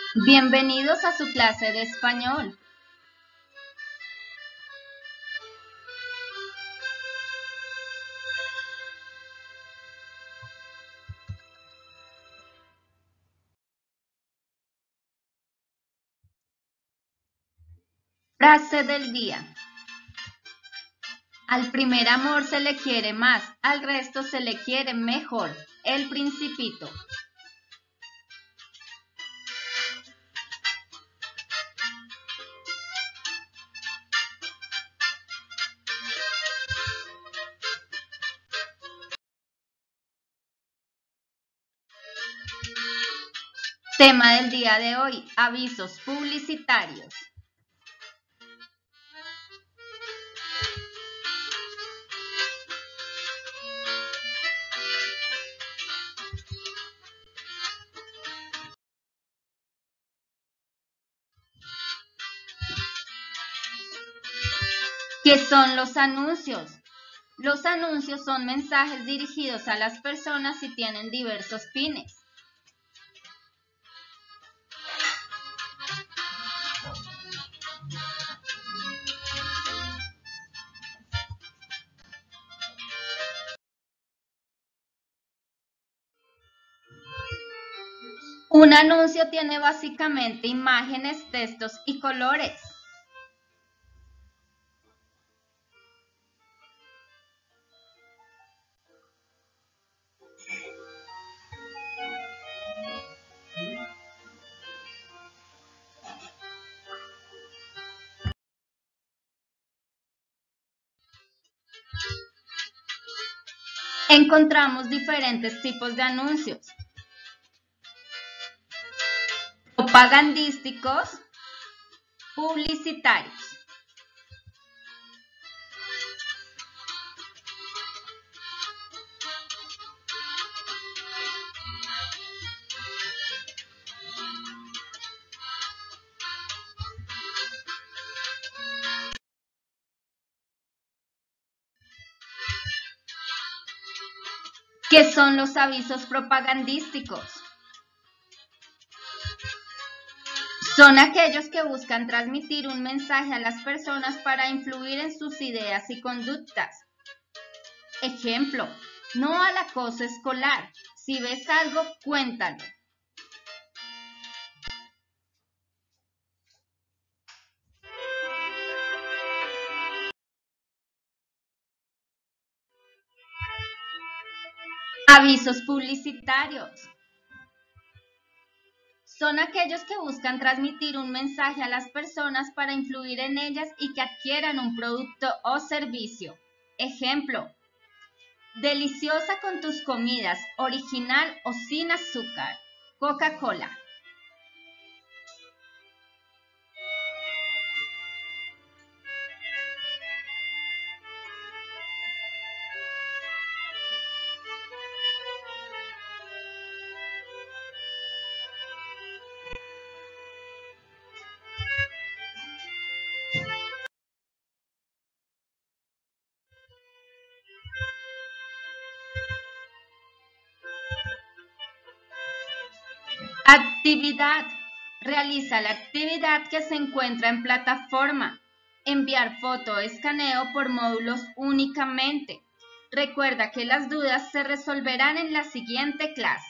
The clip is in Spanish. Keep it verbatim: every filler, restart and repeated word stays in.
Bienvenidos a su clase de español. Frase del día. Al primer amor se le quiere más, al resto se le quiere mejor. El Principito. Tema del día de hoy, avisos publicitarios. ¿Qué son los anuncios? Los anuncios son mensajes dirigidos a las personas y tienen diversos fines. Un anuncio tiene básicamente imágenes, textos y colores. Encontramos diferentes tipos de anuncios: propagandísticos, publicitarios. ¿Qué son los avisos propagandísticos? Son aquellos que buscan transmitir un mensaje a las personas para influir en sus ideas y conductas. Ejemplo, no al acoso escolar. Si ves algo, cuéntalo. Avisos publicitarios. Son aquellos que buscan transmitir un mensaje a las personas para influir en ellas y que adquieran un producto o servicio. Ejemplo, deliciosa con tus comidas, original o sin azúcar. Coca-Cola. Actividad. Realiza la actividad que se encuentra en plataforma. Enviar foto o escaneo por módulos únicamente. Recuerda que las dudas se resolverán en la siguiente clase.